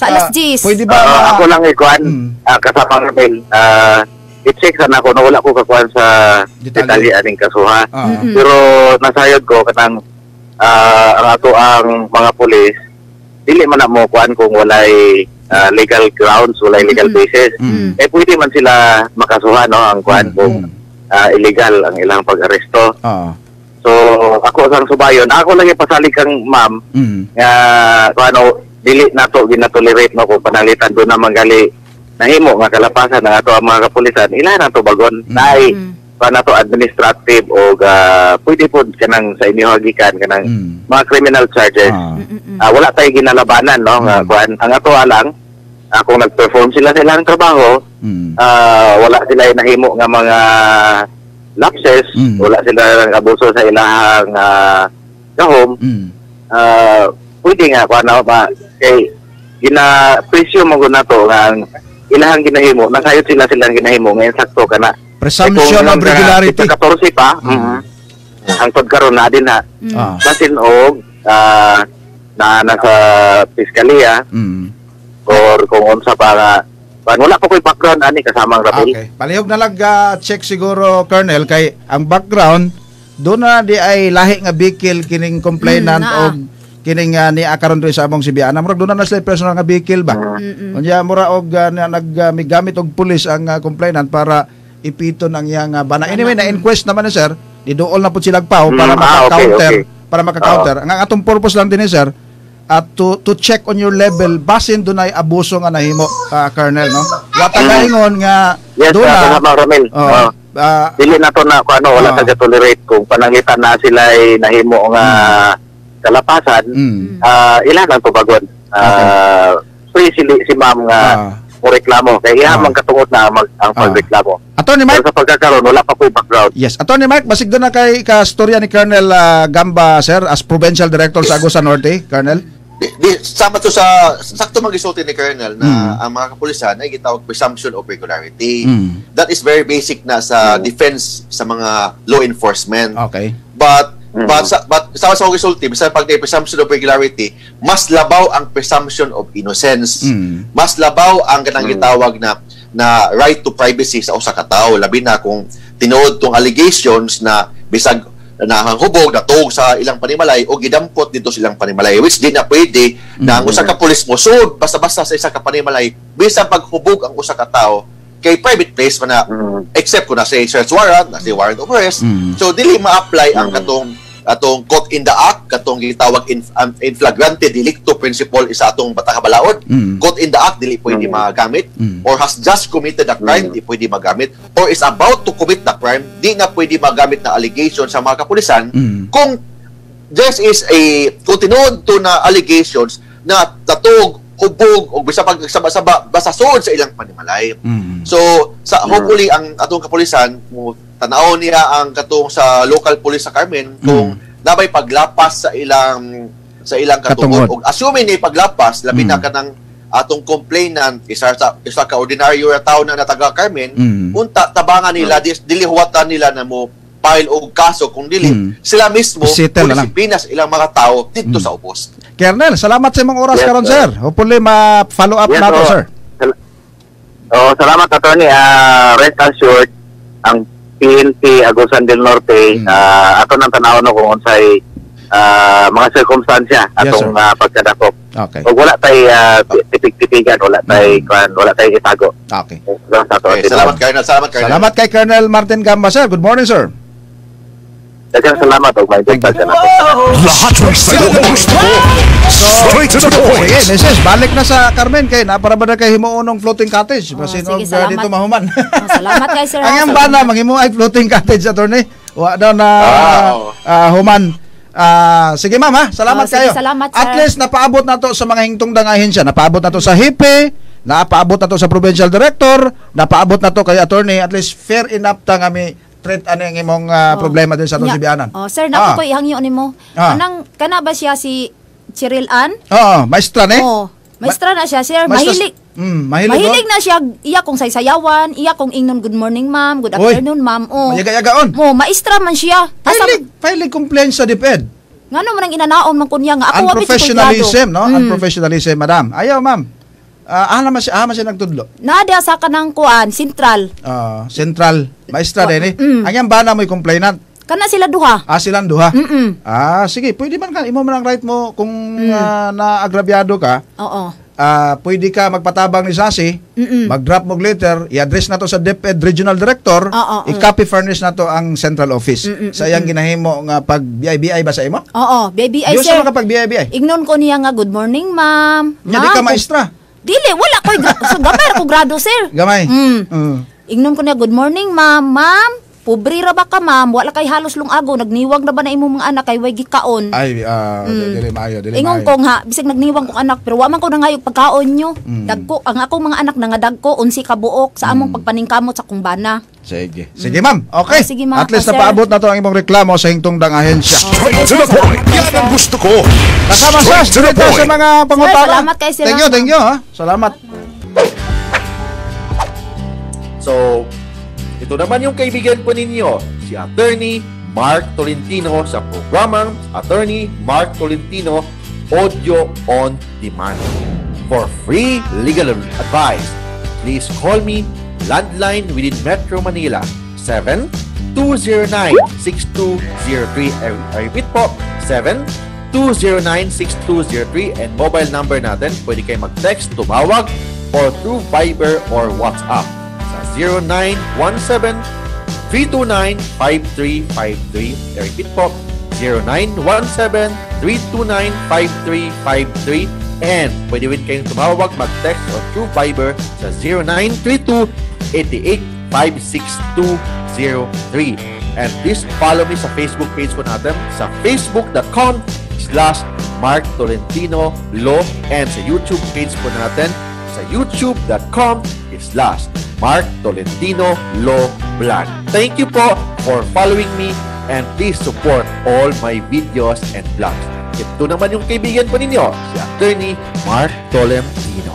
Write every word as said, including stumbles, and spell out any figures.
Sa alas diyes. Pwede ba? Uh, uh, ako lang ikuan, hmm. uh, kasama namin. Uh, i-check sana ako na wala ko kakuan sa detalye aning kasuha. Uh, mm-hmm. Pero nasayod ko kanang uh, ang ato ang mga pulis, dili man na mo kuan kung walay uh, legal grounds, walay legal mm-hmm. basis. Mm-hmm. Eh pwede man sila makasuha no ang kuan mm-hmm. kung uh, illegal ang ilang pag-aresto. Uh, So ako sang subayon, ako lang ipasalig kang ma'am mm-hmm. nga kung ano dili nato ginatolerate no kung panalitan do na manggali nahimo nga kalapasan ng ato ang mga kapulisan ila na to bagon mm-hmm. nay pa nato administrative o uh, pwede po kanang sa inyo hagikan kanang mm-hmm. mga criminal charges uh, uh, wala tay ginalabanan no nga mm-hmm. kuan ang ato alang uh, kung nag-perform sila sa ilang trabaho mm-hmm. uh, wala sila nahimo nga mga lapses mm-hmm. wala sila abuso sa ilang uh, gahom mm-hmm. uh, pwede nga kuan na ba kay gina presyo mo na to nga ilahang ginahimo nakayot sila silang ginahimo ngayon sakto kana presumption of regularity fourteen pa mm-hmm. mm-hmm. hangtod karon na din ha Mm. ah. basin og uh, na nasa piskalya mm. or kung unsa pa nga pan wala pa ko'y background ani kasamang rapil. Okay, palihog na lang uh, check siguro Colonel kay ang background do na di ay lahi nga bikil kining complainant Mm, og kining uh, ni akaron diri sa among Sibiana murag do na na sila personal nga bikil ba. Mm-mm. Unya mura og uh, na, nag uh, may gamit og pulis ang uh, complainant para ipiton ang iyang uh, bana. Anyway na inquest naman ni sir, diduol na pud silang pao para Mm, ah, maka-counter, okay, okay. para maka-counter. Ang atong purpose lang din ni sir at to to check on your level basin dunay abuso nga nahimo uh, Colonel no. Wa ta kaingon nga Yes, do na kasama Romel. oh, Oh. uh, Dili na to na kung ano wala Oh. ta tolerate kung panangitan na sila ay nahimo nga kalapasan. mm, Ah, ilan ang tubagon. Ah, free si, si ma'am nga Ah. mo reklamo. Kaya iya Ah. man katungod na mag, ang Ah. pagreklamo. Attorney Pero Mike, sa pagkakaroon, wala pa ko background. yes, Attorney Mike, basig doon na kay ka-storya ni Colonel uh, Gamba, sir, as Provincial Director sa Agusan Norte, Colonel. Di, di, sama to sa sakto mag-isulti ni Colonel na Mm. ang mga kapulisan ay gitawag presumption of regularity. Mm. That is very basic na sa defense sa mga law enforcement. Okay. But Mm. but sa but sama sa resulti bisan pag may presumption of regularity, mas labaw ang presumption of innocence. Mm. Mas labaw ang kanang Mm. gitawag na na right to privacy sa usa ka tawo, labi na kung tinuod tong allegations na bisag nahanghubog natog sa ilang panimalay o gidampot dito silang panimalay, which di na pwede na ang usa ka pulis mo sud basta-basta sa isa ka panimalay bisan paghubog ang usa ka tawo kay private place man na Mm. except kung nasa search warrant, nasa warrant of arrest. Mm. So dili ma-apply ang Mm. katong atong caught in the act, katong gitawag in, um, in flagrante delicto principle isa atong batang kabalaod. Mm. Caught in the act dili pwede Mm. magamit, Mm. or has just committed a crime Mm. di pwede magamit, or is about to commit the crime di na pwede magamit na allegation sa mga kapulisan. Mm. Kung this is a kung tinuod to na allegations na tatog hubog o bisa pag saba-saba basta suod sa ilang panimalay. Mm. So, sa hopefully ang atong kapulisan mo tanaw niya ang katong sa local police sa Carmen kung nabay paglapas sa ilang sa ilang katungod. Katungod. Og assuming ni paglapas labi Mm. na kanang atong complainant isa sa isa ka ordinaryo na tawo na taga Carmen, Mm. unta tabangan nila dis, dili huwatan nila na mo file og kaso kung dili Mm. sila mismo Settle na lang. Pilipinas ilang mga tawo dito Mm. sa ubos. Colonel, salamat sa imong oras Yes, karon sir. sir. Hopefully ma-follow up Yes, nato oh. sir. Sal- oh, salamat attorney. Ah, rest assured ang P N P Agusan del Norte Mm. ah, ato nang tanaw no kung unsay ah, mga sirkumstansya Yes, atong sir. ah, pagkadakop. Okay. Ug wala tay uh, tipig-tipigan, wala tay Mm. kuan, wala tay itago. Okay. Sa ato Okay, salamat Colonel, salamat Colonel. Salamat kay Colonel Martin Gamba sir. Good morning sir. Daghang salamat og may Thank you. sa nato. Lahat ng sagot gusto ko. Straight to the Sige, point. Missus, balik na sa Carmen kay naparabada kay himuon floating cottage. Oh, Basin og sige, uh, salamat. dito mahuman. Oh, salamat kay Sir Ang Hazel. bana manghimo ay floating cottage attorney. Wa daw na Wow. ah, human. Ah, sige ma'am ha. Salamat Oh, sige, kayo. salamat, At sir. least napaabot na to sa mga hingtong dangahin siya. Napaabot na to sa H I P E, napaabot na to sa Provincial Director, napaabot na to kay attorney. At least fair enough ta nga mi treat ano yung imong ah, Oh. problema din sa atong Nya- Sibianan. Oh, sir, Ah. nato ko ihangyo nimo. Ah. Kanang kana ba siya si Cheryl Ann? Oo, maestra ni. Oh, maestra na siya, sir. Maestra- Mahilig. Mm, mahilig. Mahilig oh. na siya iya kung saysayawan, iya kung ingnon good morning ma'am, good Uy. afternoon ma'am. Oh. Mayaga-yagaon. Mo, maestra man siya. Asa Filing, filing complaint sa DepEd. ngano man ang inanaon man kunya nga ako wa mi Unprofessionalism, no? Mm. Unprofessionalism, madam. Ayaw, ma'am. Ah, ah, naman siya, ah, naman siya nagtudlo. Nada sa kanang kuan, sentral. Ah, Central, maestra Wa- din eh. mm. Ang yan ba na mo'y complainant? Kana sila duha. Ah, silang duha. Mm-mm. Ah, sige, pwede man ka, imo man ang right mo kung ah, naagrabyado ka. Oo. Ah, pwede ka magpatabang ni Sasi, Mm-mm. mag-drop mo letter, i-address na to sa DepEd Regional Director, Oo, oo. i-copy furnish na to ang central office. Mm-mm, Sa iyang ginahimo nga pag B I B I ba sa imo? Oo, baby ay Diyo sir. sa mga pag B I B I. Ignon ko niya nga good morning ma'am. Nya di Ma'am, ka kung- maestra. Dili, wala ko gra- so, gamay ra ko grado sir. Gamay. Mm. Mm. Ignon ko niya good morning ma'am. Ma'am, pobre ra ba ka ma'am? Wala kay halos lungago, nagniwag na ba na imong mga anak kay way gikaon? Ay, ah, dili maayo, dili Ingon maayo. ko nga, bisag nagniwang kong anak, pero wa man ko nangayog pagkaon nyo. Mm. Dagko, ang akong mga anak nangadagko, unsi ka buok sa among pagpaningkamot sa kumbana. Sige. Sige, ma'am. Okay. Ah, sige, ma'am. At least Ah, sir. napaabot na to ang imong reklamo sa hingtungdang ahensya. Straight to the point. Yan ang gusto ko. Kasama sa Straight to the dito sa point. mga pangutana. salamat kay sir. Thank you, thank you, ha. Salamat. So, ito naman yung kaibigan po ninyo, si Attorney Mark Tolentino sa programang Attorney Mark Tolentino Audio on Demand. For free legal advice, please call me landline within Metro Manila seven two zero nine six two zero three. I I repeat po, seven two zero nine six two zero three, and mobile number natin, pwede kayo mag-text, tumawag, or through Viber or WhatsApp sa zero nine one seven three two nine five three five three. I repeat po, zero nine one seven three two nine five three five three, and pwede rin kayong tumawag, mag-text, or through Viber sa zero nine three two eight eight five six two zero three. And please follow me sa Facebook page po natin sa facebook.com slash Mark Tolentino Law, and sa YouTube page po natin sa youtube.com slash Mark Tolentino Law Blog. Thank you po for following me, and please support all my videos and vlogs. Ito naman yung kaibigan po ninyo, si Attorney Mark Tolentino.